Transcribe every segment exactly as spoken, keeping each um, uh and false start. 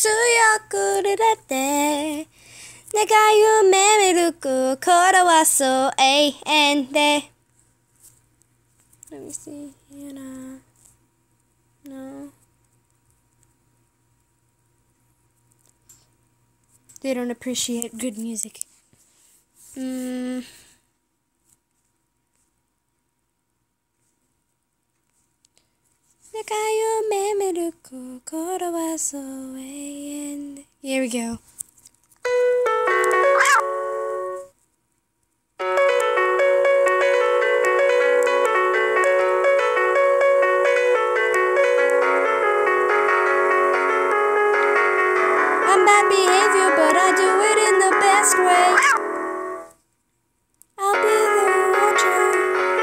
強くれて願い夢見る心はそう永遠で Let me see, Hannah. No. They don't appreciate good music. Mm. Here we go. I'm bad behavior, but I do it in the best way. I'll be the watcher.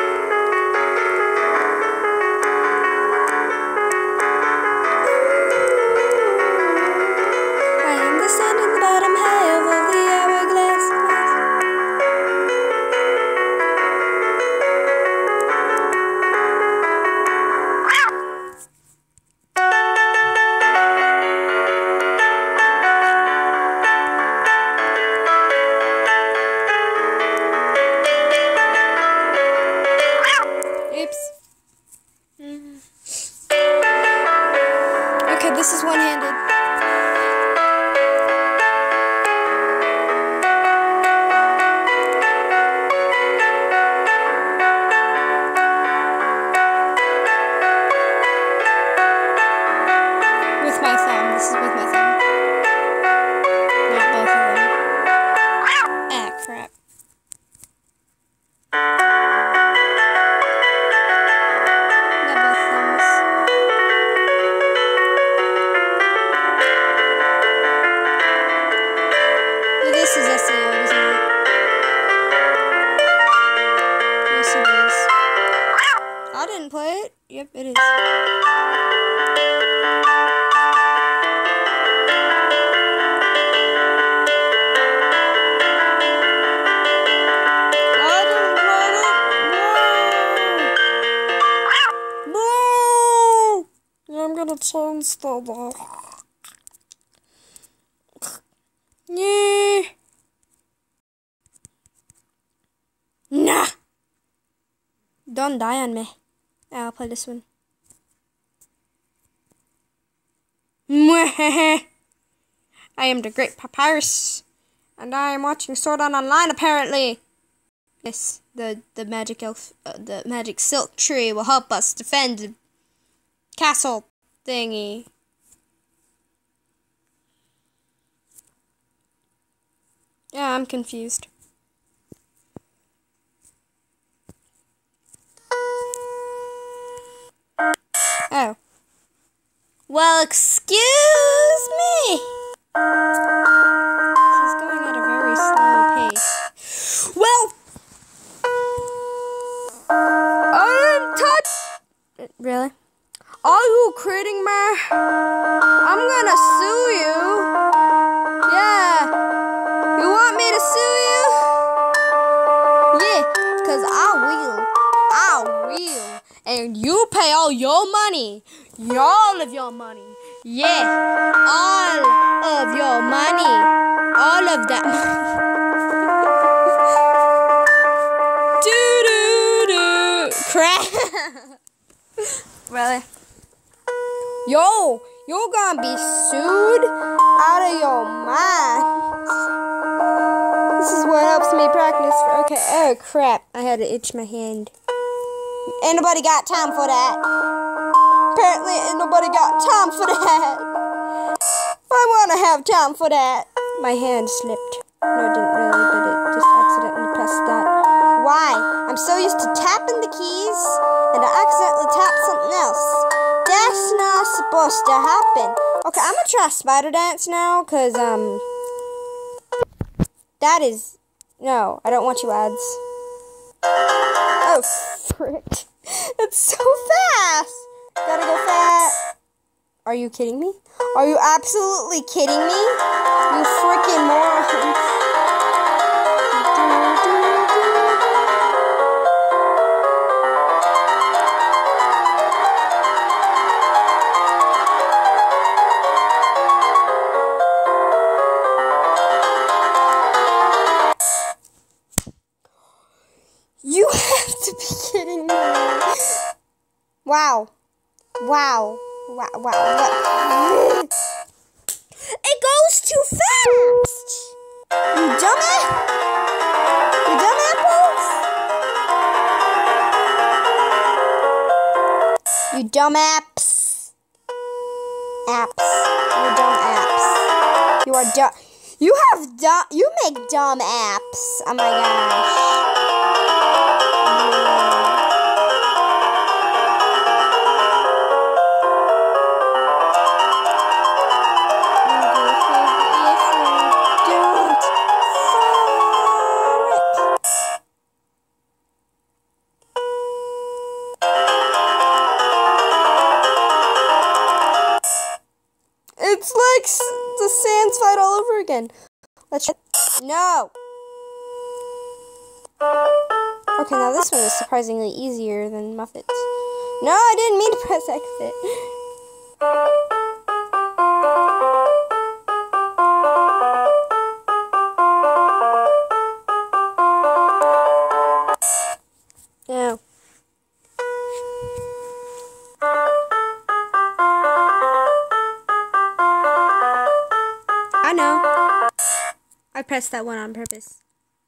I am the sun in the bottom half of the hourglass. Oops. Mm. Okay, this is one-handed. With my thumb. This is with my thumb. Not both of them. Ah, crap. Not both thumbs. This is S E O, isn't it? Yes, it is. I didn't play it. Yep, it is. I didn't play it. No! No! I'm gonna turn stuff off. Yeah. Nah! Don't die on me. I'll play this one. I am the Great Papyrus, and I am watching Sword Art Online apparently. Yes, the the magic elf, uh, the magic silk tree will help us defend the castle thingy. Yeah, I'm confused. Oh. Well, excuse me. This is going at a very slow pace. Well, I'm touch. Really? Are you kidding me? I'm gonna sue you. Yeah. You want me to sue you? Yeah, cause I will. I will. And you pay all your money. All of your money. Yeah. All of your money. All of that money. Doo doo doo. Crap. Really? Yo, you're gonna be sued out of your mind. This is what helps me practice. For, okay, oh crap. I had to itch my hand. Ain't nobody got time for that. Apparently ain't nobody got time for that. I wanna have time for that. My hand slipped. No, it didn't really, but it just accidentally pressed that. Why? I'm so used to tapping the keys, and I accidentally tapped something else. That's not supposed to happen. Okay, I'm gonna try spider dance now, cause, um... that is... No, I don't want you ads. Oh, frick. It's so fast! Gotta go fast. Are you kidding me? Are you absolutely kidding me? You freaking morons. Wow. Wow, wow. It goes too fast! You dumbass! You dumb apples! You dumb apps! Apps. You dumb apps. You are dumb. You have dumb. You make dumb apps. Oh my gosh. It's like the Sans fight all over again. Let's try. No. Okay, now this one is surprisingly easier than Muffet. No, I didn't mean to press exit. No. I know. I pressed that one on purpose.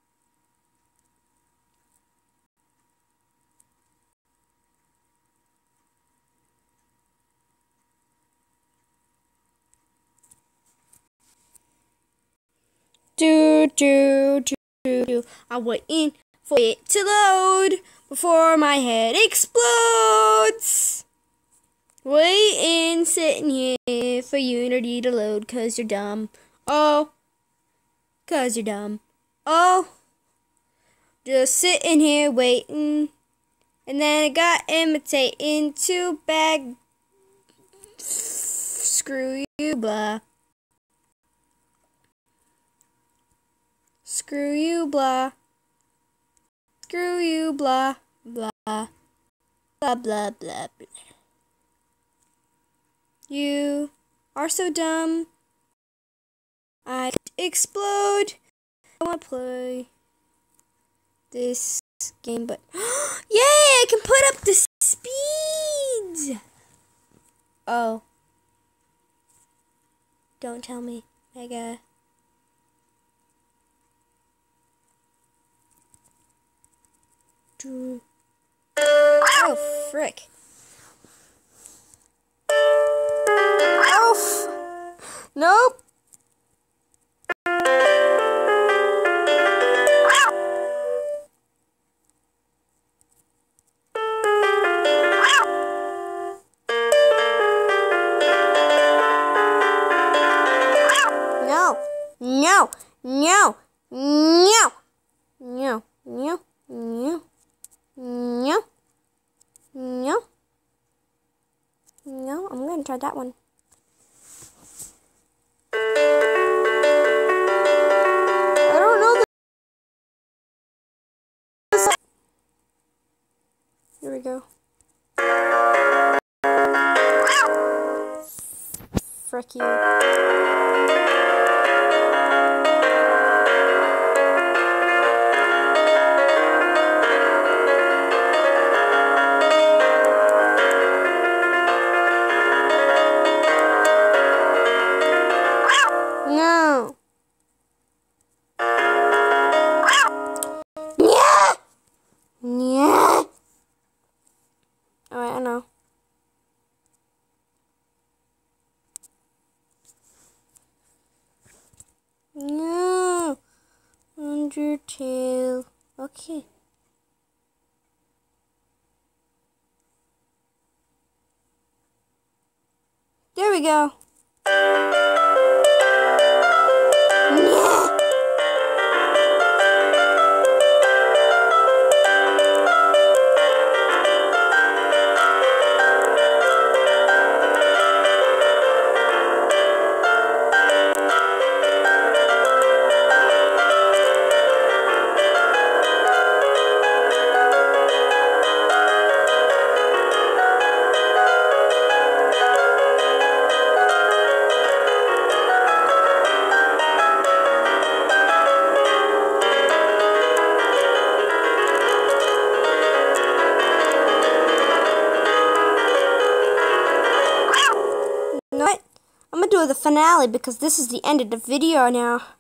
Do, do, do, do. I'm waiting for it to load before my head explodes. Waiting, sitting here for Unity to load cause you're dumb. Oh, cause you're dumb. Oh, just sitting here waiting. And then it got imitating to bag. Screw you, blah. Screw you, blah. Screw you, blah, blah. Blah, blah, blah, blah. You are so dumb. I explode. I want to play this game, but yay! I can put up the speeds. Oh, don't tell me, Mega. Oh, frick. Oh, nope. No, no, no, no, no, no, no. No. No. No, I'm going to try that one. I don't know this. Here we go. Frick you. No. Yeah. Yeah. Alright, I know. No. Undertale. Okay. There we go. to the finale because this is the end of the video now.